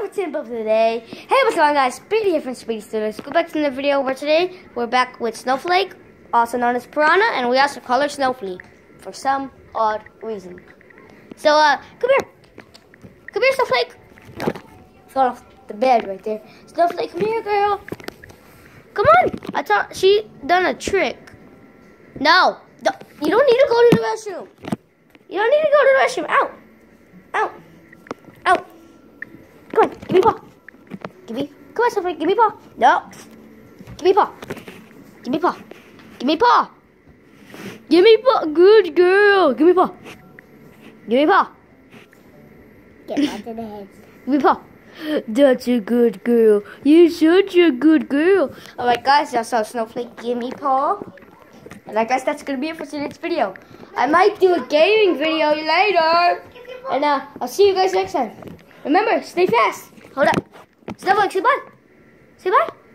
for tip of the day. Hey, what's going on, guys? Speedy here from Speedy Studios. Go back to the video where today we're back with Snowflake, also known as Piranha, and we also call her Snowflake for some odd reason. So, come here. Come here, Snowflake. Fell off the bed right there. Snowflake, come here, girl. Come on. I thought she done a trick. No. You don't need to go to the restroom. You don't need to go to the restroom. Out. Out. Out. Come on. Give me paw. Come on, Snowflake. Give me paw. No. Give me paw. Give me paw. Give me paw. Give me paw. Good girl. Give me paw. Give me paw. Get back to the head. Give me paw. That's a good girl. You're such a good girl. Alright, guys. That's how Snowflake give me paw. And I guess that's going to be it for today's video. I might do a gaming video later. And I'll see you guys next time. Remember, stay fast. Hold up. Snowflake, say bye. Say bye.